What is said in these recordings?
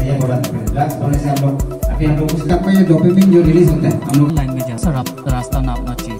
ये बोला था ड्रग्स होने से हम लोग अभी हम लोग उस तक में ये डोपामिन जो रिलीज होता है हम लोग लाइन में जा सर आप रास्ता नापना चाहिए।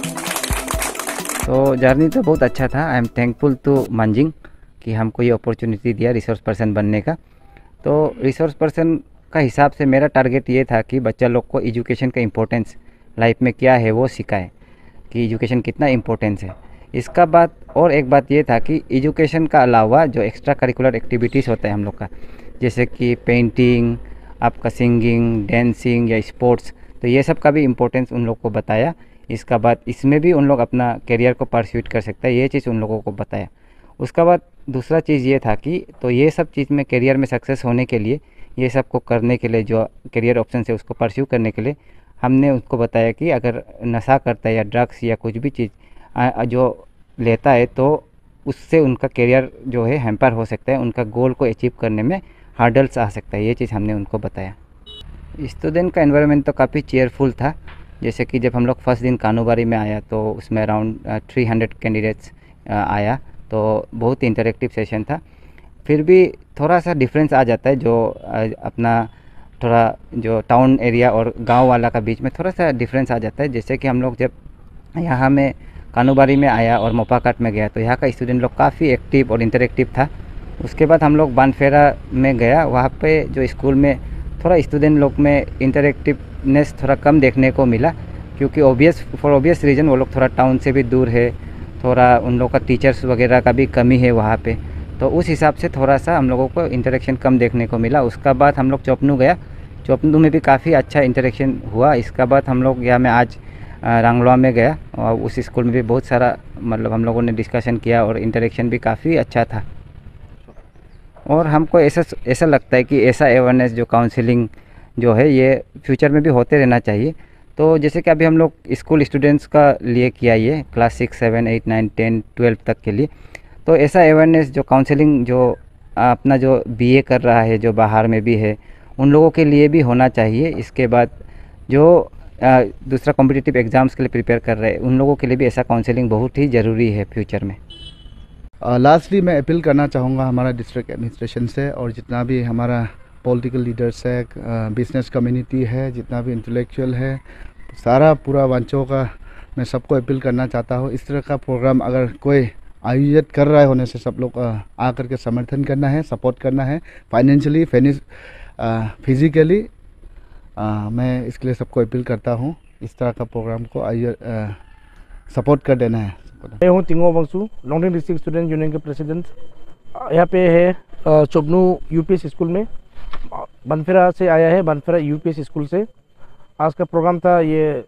तो जर्नी तो बहुत अच्छा था। आई एम थैंकफुल टू मंजिंग कि हमको ये अपॉर्चुनिटी दिया रिसोर्स पर्सन बनने का। तो रिसोर्स पर्सन का हिसाब से मेरा टारगेट ये था कि बच्चा लोग को एजुकेशन का इम्पोर्टेंस लाइफ में क्या है वो सिखाए, कि एजुकेशन कितना इम्पोर्टेंस है। इसका बात और एक बात ये था कि एजुकेशन का अलावा जो एक्स्ट्रा करिकुलर एक्टिविटीज़ होता है हम लोग का, जैसे कि पेंटिंग, आपका सिंगिंग, डांसिंग या स्पोर्ट्स, तो ये सब का भी इम्पोर्टेंस उन लोग को बताया। इसका बाद इसमें भी उन लोग अपना करियर को परस्यूट कर सकता है, ये चीज़ उन लोगों को बताया। उसका बाद दूसरा चीज़ ये था कि तो ये सब चीज़ में करियर में सक्सेस होने के लिए, ये सब को करने के लिए, जो करियर ऑप्शन है उसको परस्यू करने के लिए हमने उसको बताया कि अगर नशा करता है या ड्रग्स या कुछ भी चीज़ जो लेता है तो उससे उनका करियर जो है हैम्पर हो सकता है, उनका गोल को अचीव करने में हार्डल्स आ सकता है। ये चीज़ हमने उनको बताया। स्टूडेंट का एनवायरनमेंट तो काफ़ी चेयरफुल था। जैसे कि जब हम लोग फर्स्ट दिन कानूबारी में आया तो उसमें अराउंड 300 कैंडिडेट्स आया, तो बहुत इंटरेक्टिव सेशन था। फिर भी थोड़ा सा डिफरेंस आ जाता है, जो अपना थोड़ा जो टाउन एरिया और गांव वाला का बीच में थोड़ा सा डिफरेंस आ जाता है। जैसे कि हम लोग जब यहाँ में कानूबारी में आया और मोपाकाट में गया तो यहाँ का स्टूडेंट लोग काफ़ी एक्टिव और इंटरेक्टिव था। उसके बाद हम लोग बानफेरा में गया, वहाँ पे जो स्कूल में थोड़ा स्टूडेंट लोग में इंटरेक्टिवनेस थोड़ा कम देखने को मिला, क्योंकि फॉर ऑब्वियस रीज़न वो लोग थोड़ा टाउन से भी दूर है, थोड़ा उन लोग का टीचर्स वगैरह का भी कमी है वहाँ पे, तो उस हिसाब से थोड़ा सा हम लोगों को इंटरेक्शन कम देखने को मिला। उसका बाद हम लोग चौपनू गया, चौपनू में भी काफ़ी अच्छा इंटरेक्शन हुआ। इसका बाद हम लोग यहाँ में आज रंगलवा में गया और उस स्कूल में भी बहुत सारा मतलब हम लोगों ने डिस्कशन किया और इंटरेक्शन भी काफ़ी अच्छा था। और हमको ऐसा लगता है कि ऐसा अवेयरनेस जो काउंसलिंग जो है ये फ्यूचर में भी होते रहना चाहिए। तो जैसे कि अभी हम लोग स्कूल स्टूडेंट्स का लिए किया ये क्लास 6, 7, 8, 9, 10, 12 तक के लिए, तो ऐसा अवेयरनेस जो काउंसलिंग जो अपना जो बीए कर रहा है, जो बाहर में भी है, उन लोगों के लिए भी होना चाहिए। इसके बाद जो दूसरा कॉम्पिटिटिव एग्ज़ाम्स के लिए प्रिपेयर कर रहे हैं उन लोगों के लिए भी ऐसा काउंसलिंग बहुत ही ज़रूरी है फ्यूचर में। लास्टली मैं अपील करना चाहूँगा हमारा डिस्ट्रिक्ट एडमिनिस्ट्रेशन से और जितना भी हमारा पॉलिटिकल लीडर्स है, बिजनेस कम्युनिटी है, जितना भी इंटेलेक्चुअल है, सारा पूरा वांचों का मैं सबको अपील करना चाहता हूँ। इस तरह का प्रोग्राम अगर कोई आयोजित कर रहा है होने से सब लोग आकर के समर्थन करना है, सपोर्ट करना है, फाइनेंशियली फिजिकली। मैं इसके लिए सबको अपील करता हूँ, इस तरह का प्रोग्राम को सपोर्ट कर देना है। मैं हूँ Tingo Bansu, Longding district student union के प्रेसिडेंट। यहाँ पे है चोपनू यूपीएस स्कूल में, बनफेरा से आया है, बनफेरा यूपीएस स्कूल से। आज का प्रोग्राम था ये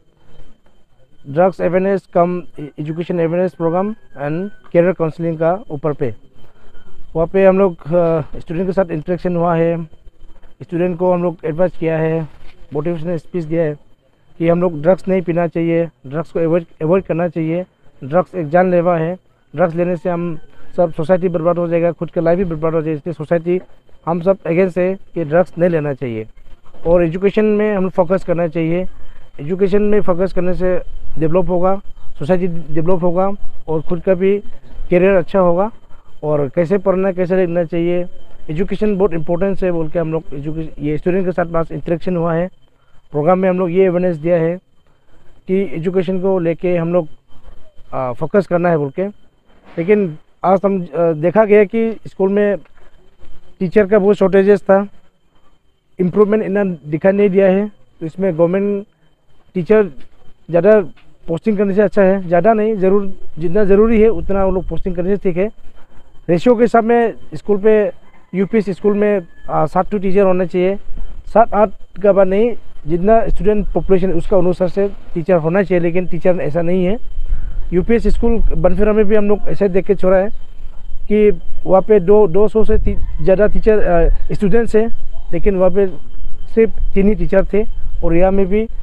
drugs awareness cum education awareness program and career counselling का ऊपर पे। वहाँ पे हम लोग स्टूडेंट के साथ इंटरेक्शन हुआ है, स्टूडेंट को हम लोग एडवाइस किया है, मोटिवेशनल स्पीच दिया है कि हम लोग ड्रग्स नहीं पीना चाहिए, ड्रग्स को अवॉइड करना चाहिए। ड्रग्स एक जानलेवा है, ड्रग्स लेने से हम सब सोसाइटी बर्बाद हो जाएगा, खुद का लाइफ भी बर्बाद हो जाएगा। इसलिए सोसाइटी हम सब अगेंस्ट है कि ड्रग्स नहीं लेना चाहिए और एजुकेशन में हम फोकस करना चाहिए। एजुकेशन में फोकस करने से डेवलप होगा, सोसाइटी डेवलप होगा और खुद का भी करियर अच्छा होगा। और कैसे पढ़ना कैसे लिखना चाहिए, एजुकेशन बहुत इंपॉर्टेंस है बोल के हम लोग ये स्टूडेंट के साथ पास इंटरेक्शन हुआ है। प्रोग्राम में हम लोग ये अवेयरनेस दिया है कि एजुकेशन को लेके हम लोग फोकस करना है बोल के। लेकिन आज हम देखा गया कि स्कूल में टीचर का बहुत शॉर्टेजेस था, इम्प्रूवमेंट इतना दिखाई नहीं दिया है। तो इसमें गवर्नमेंट टीचर ज़्यादा पोस्टिंग करने से अच्छा है, ज़्यादा नहीं, जितना ज़रूरी है उतना वो लोग पोस्टिंग करने से ठीक है। रेशियो के हिसाब में स्कूल पे यूपीएस स्कूल में 7 टीचर होने चाहिए, 7-8 का बाद नहीं, जितना स्टूडेंट पॉपुलेशन उसका अनुसार से टीचर होना चाहिए। लेकिन टीचर ऐसा नहीं है। यूपीएस स्कूल बनफेरा में भी हम लोग ऐसे देख के छोड़ा है कि वहाँ पे 200 से ज़्यादा टीचर स्टूडेंट्स हैं, लेकिन वहाँ पे सिर्फ 3 ही टीचर थे। और यहाँ में भी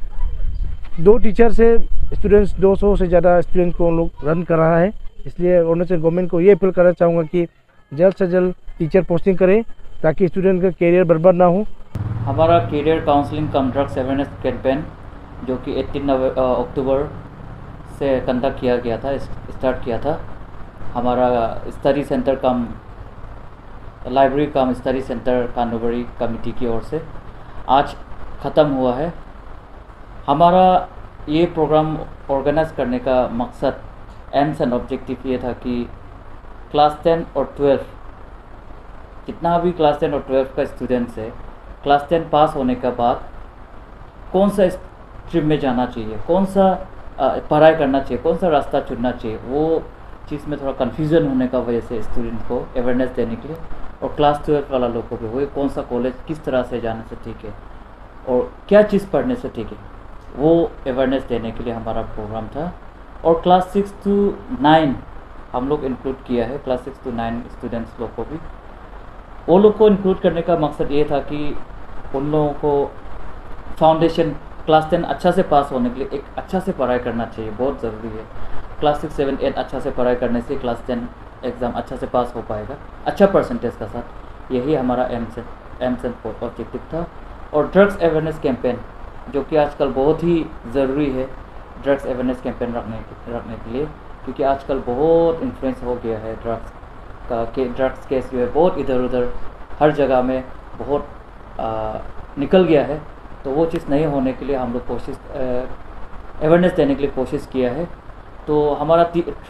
2 टीचर से स्टूडेंट्स 200 से ज़्यादा स्टूडेंट को हम लोग रन कर रहा है। इसलिए अरुणाचल गवर्नमेंट को ये अपील करना चाहूँगा कि जल्द से जल्द टीचर पोस्टिंग करें ताकि स्टूडेंट का करियर बर्बाद ना हो। हमारा career counselling cum drugs awareness campaign जो कि 18 अक्टूबर से कंडक्ट किया गया था, स्टार्ट किया था। हमारा study centre cum library cum study centre Kanubari committee की ओर से आज ख़त्म हुआ है। हमारा ये प्रोग्राम ऑर्गेनाइज करने का मकसद, एम्स एंड ऑब्जेक्टिव ये था कि क्लास 10 और 12 जितना भी क्लास 10 और 12 का स्टूडेंट्स है, क्लास 10 पास होने के बाद कौन सा स्ट्रीम में जाना चाहिए, कौन सा पढ़ाई करना चाहिए, कौन सा रास्ता चुनना चाहिए, वो चीज़ में थोड़ा कन्फ्यूज़न होने का वजह से स्टूडेंट को अवेयरनेस देने के लिए, और क्लास 12 वाला लोग को भी वही कौन सा कॉलेज किस तरह से जाने से ठीक है और क्या चीज़ पढ़ने से ठीक है, वो अवेयरनेस देने के लिए हमारा प्रोग्राम था। और क्लास 6 to 9 हम लोग इंक्लूड किया है, क्लास 6 to 9 स्टूडेंट्स लोग को भी। वो लोग को इंक्लूड करने का मकसद ये था कि उन लोगों को फाउंडेशन क्लास 10 अच्छा से पास होने के लिए एक अच्छा से पढ़ाई करना चाहिए, बहुत ज़रूरी है। क्लास 6, 7, 8 अच्छा से पढ़ाई करने से क्लास 10 एग्ज़ाम अच्छा से पास हो पाएगा, अच्छा परसेंटेज का साथ। यही हमारा एम्स एंड ऑब्जेक्टिव था। और ड्रग्स अवेयरनेस कैंपेन, जो कि आजकल बहुत ही ज़रूरी है, ड्रग्स अवेयरनेस कैंपेन रखने के लिए, क्योंकि आजकल बहुत इन्फ्लुएंस हो गया है ड्रग्स का, कि ड्रग्स केस जो है बहुत इधर उधर हर जगह में बहुत निकल गया है। तो वो चीज़ नहीं होने के लिए हम लोग कोशिश अवेयरनेस देने के लिए कोशिश किया है। तो हमारा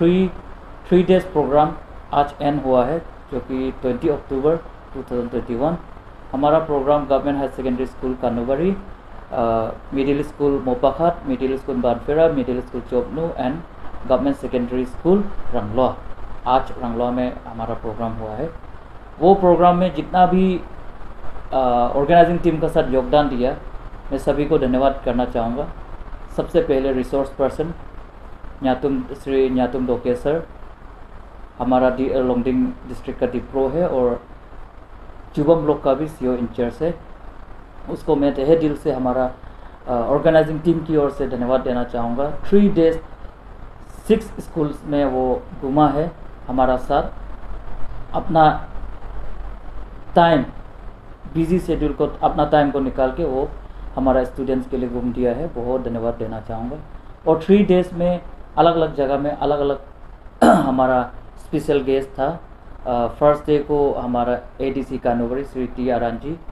3 डेज़ प्रोग्राम आज एंड हुआ है, जो कि 20 अक्टूबर 2021। हमारा program government higher secondary school Kanubari, middle school Mopakhat, middle school Banfera, middle school Chopnu and government secondary school Rangloa, आज रंगलोआ में हमारा प्रोग्राम हुआ है। वो प्रोग्राम में जितना भी ऑर्गेनाइजिंग टीम का साथ योगदान दिया, मैं सभी को धन्यवाद करना चाहूँगा। सबसे पहले रिसोर्स पर्सन श्री न्यातुम डोके सर, हमारा लोंगडिंग डिस्ट्रिक्ट का डिप्रो है और जुबम ब्लॉक का भी सीओ इंचार्ज है, उसको मैं तहे दिल से हमारा ऑर्गेनाइजिंग टीम की ओर से धन्यवाद देना चाहूँगा। 3 डेज 6 स्कूल्स में वो घूमा है हमारा साथ, अपना टाइम, बिजी शेड्यूल को, अपना टाइम को निकाल के वो हमारा स्टूडेंट्स के लिए घूम दिया है, बहुत धन्यवाद देना चाहूँगा। और 3 डेज़ में अलग अलग जगह में अलग अलग हमारा स्पेशल गेस्ट था। फर्स्ट डे को हमारा एडीसी कानूबरी श्री टी आरान जी